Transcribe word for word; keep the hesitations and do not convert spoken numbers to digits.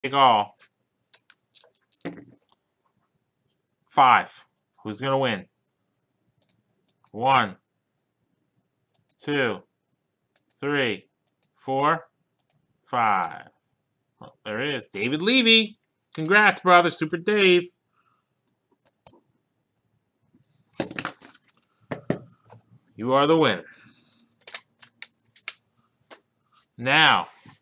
Take all. Five. Who's going to win? One, two, three, four, five. Well, there it is. David Levy. Congrats, brother. Super Dave. You are the winner. Now,